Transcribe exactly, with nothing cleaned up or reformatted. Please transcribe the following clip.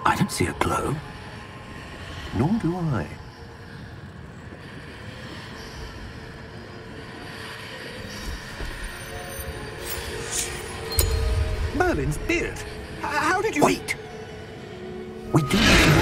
I don't see a glow. Nor do I. Merlin's beard. H- How did you... Wait! We do need to